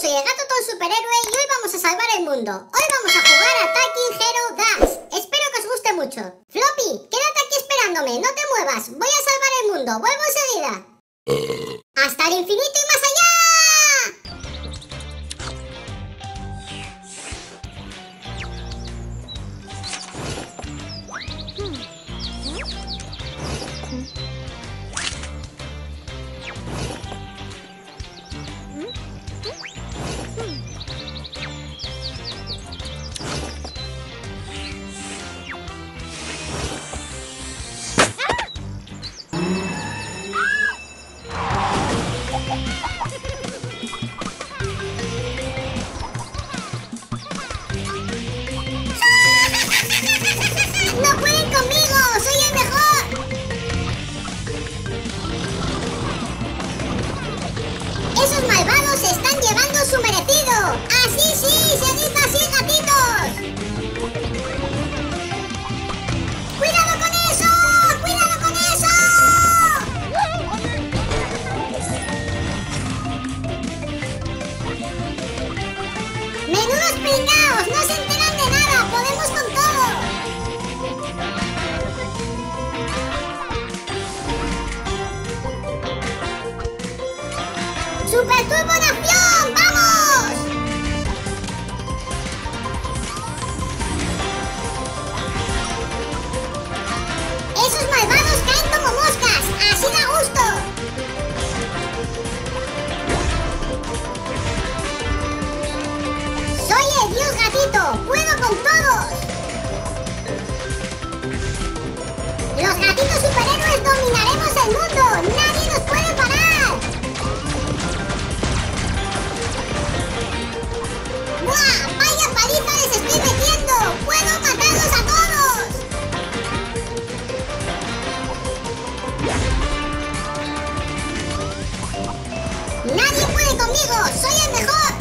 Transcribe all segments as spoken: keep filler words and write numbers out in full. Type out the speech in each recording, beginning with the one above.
soy el gato Tom Superhéroe y hoy vamos a salvar el mundo. Hoy vamos a jugar a Attacking Hero Dash. Espero que os guste mucho. Floppy, quédate aquí esperándome, no te muevas. Voy a salvar el mundo, vuelvo enseguida. ¡Hasta el infinito y más allá! ¡No pueden conmigo! ¡Soy el mejor! ¡Esos malvados se están llevando su merecido! ¡Así sí! ¡Se dice así, gatitos! ¡Cuidado con eso! ¡Cuidado con eso! ¡Menudos pringaos! ¡No se enteran de nada! ¡Podemos con todo! ¡Super Turbo Nación! ¡Vamos! ¡Esos malvados caen como moscas! ¡Así da gusto! ¡Soy el Dios Gatito! ¡Puedo con todos! ¡Los gatitos superhéroes dominaremos el mundo! ¡Nadie nos puede parar! ¡Buah! ¡Vaya paliza les estoy metiendo! ¡Puedo matarlos a todos! ¡Nadie puede conmigo! ¡Soy el mejor!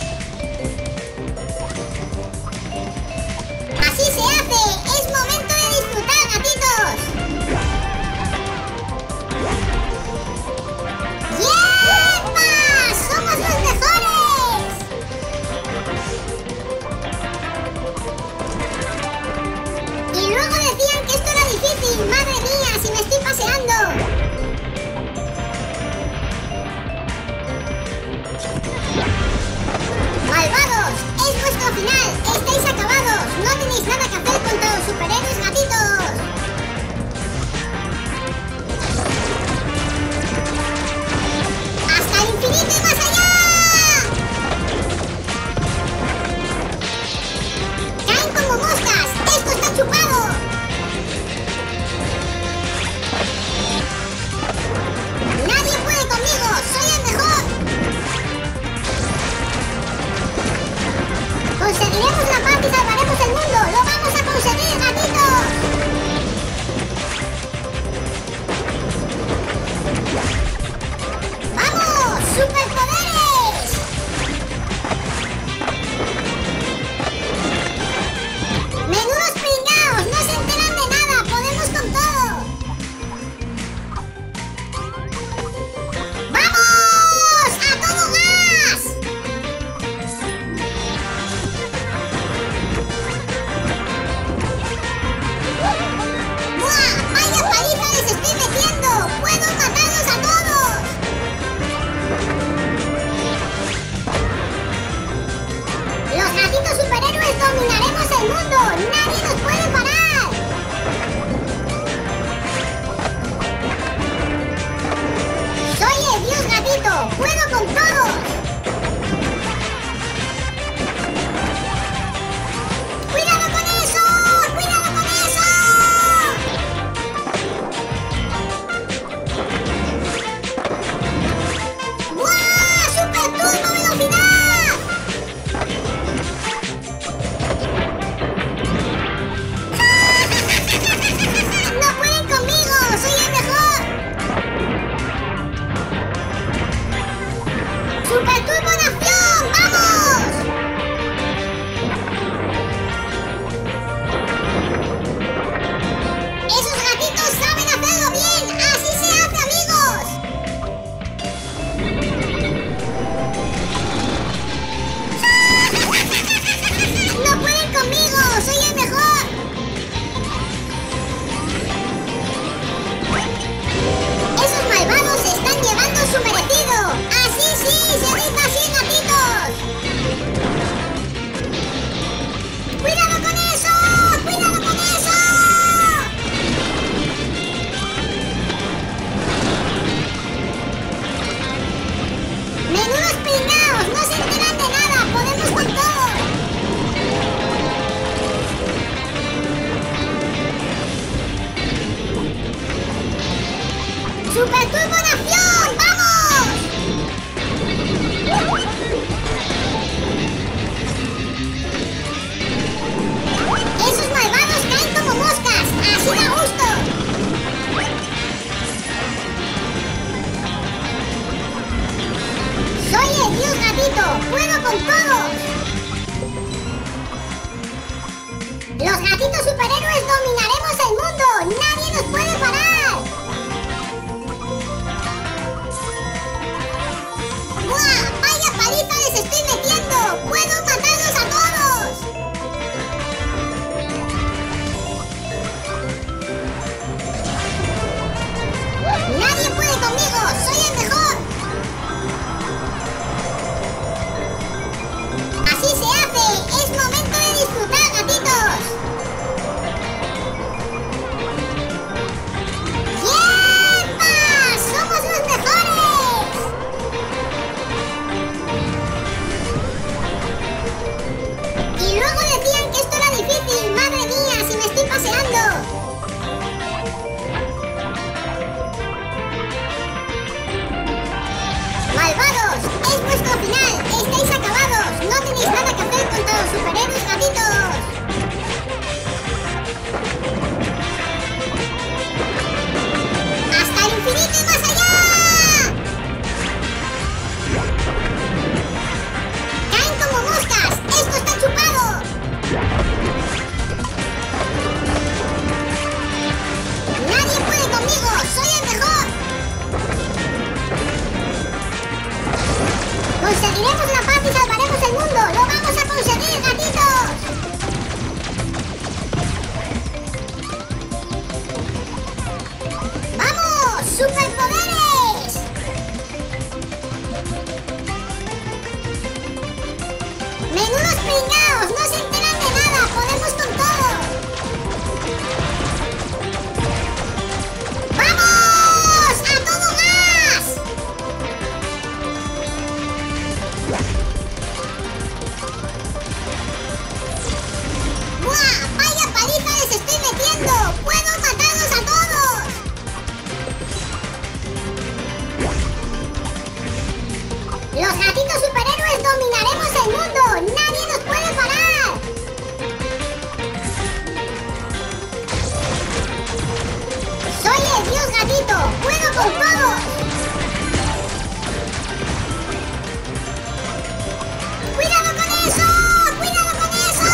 ¡Así se hace! ¡Es momento de disfrutar, gatitos! ¡Yepa! ¡Somos los mejores! Y luego decían que esto era difícil. ¡Madre mía! ¡Si me estoy paseando! ¡Malvados! ¡Es vuestro final! ¡Estáis acabados! ¡No tenéis nada que hacer contra los superhéroes gatitos! ¡Hasta el infinito y más allá! ¡Caen como moscas! ¡Esto está chupado! ¡Nadie puede conmigo! ¡Soy el mejor! ¡Conseguiremos la paz y salvaremos el mundo! ¡Lo vamos a conseguir, gatitos! ¡Vamos! ¡Superpoderes! ¡Menudos pringaos! ¡No se enteran de nada! ¡Podemos con todo! ¡Vamos! ¡A todo gas! ¡Buah! ¡Vaya paliza les estoy metiendo! ¡Puedo matarlos a todos! ¡Los gatitos superhéroes dominaremos el mundo! ¡Nadie nos puede parar! ¡Soy el Dios Gatito! ¡Puedo con todos! ¡Cuidado con eso! ¡Cuidado con eso! ¡Buah! ¡Super Turbo Velocidad! con todos! ¡Los gatitos superhéroes dominaremos el mundo! ¡Nadie nos puede parar! ¡Buah! ¡Vaya paliza les estoy metiendo! ¡Puedo matarlos a todos! ¡Nadie puede conmigo! ¡Soy el mejor! ¡Así se hace! ¡Es momento de disfrutar, gatitos! ¡Yepa! ¡Somos los mejores! Y luego decían que esto era difícil. ¡Madre mía! ¡Si me estoy paseando! ¡Malvados! ¡Es vuestro final! ¡Estáis acabados! ¡No tenéis nada que hacer contra los superhéroes, gatitos! ¡Hasta el infinito y más allá! ¡Caen como moscas! ¡Esto está chupado! ¡Nadie puede conmigo! ¡Soy el mejor! ¡Conseguiremos la paz y salvaremos el mundo! ¡Lo vamos a conseguir, gatitos! ¡Vamos! ¡Superpoderes! ¡Menudos pringaos! ¡No se enteran de nada! ¡Podemos con todo! ¡Vamos! ¡A todo gas! ¡Buah! ¡Vaya paliza les estoy metiendo! ¡Puedo matarlos a todos! ¡Los gatitos superhéroes dominaremos el mundo! ¡Nadie nos puede parar! ¡Soy el dios gatito! ¡Puedo con todos! ¡Cuidado con eso! ¡Cuidado con eso!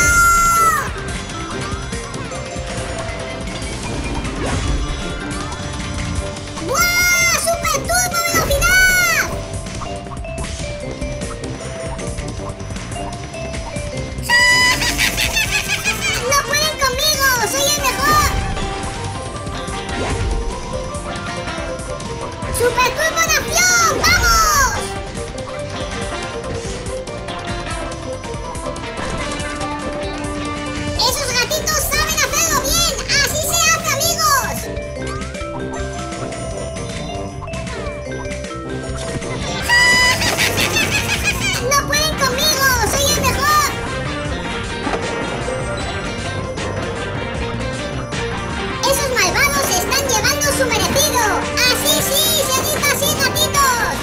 ¡Buah! ¡Super turbo velocidad! ¡No pueden conmigo! ¡Soy el mejor! ¡Super turbo nación! ¡Vamos! ¡Esos gatitos saben hacerlo bien! ¡Así se hace, amigos! ¡No pueden conmigo! ¡Soy el mejor! ¡Esos malvados se están llevando su merecido! ¡Así sí! ¡Seguid así, gatitos!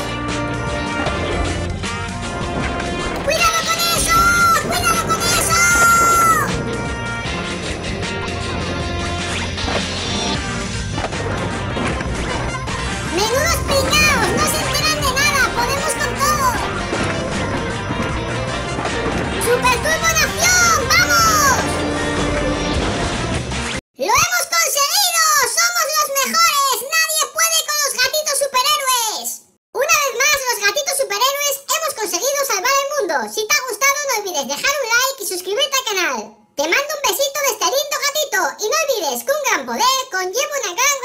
¡Cuidado con eso! ¡Cuidado con eso! ¡Menudos pringaos! ¡No se enteran de nada! ¡Podemos con todo! ¡Super Turbo Nación! ¡Vamos! ¡Lo hemos conseguido! ¡Somos los mejores! ¡Nadie puede con los gatitos superhéroes! Una vez más, los gatitos superhéroes hemos conseguido salvar el mundo. Si te ha gustado, no olvides dejar un like y suscribirte al canal. Te mando un besito de este lindo gatito y no olvides que un gran poder conlleva una gran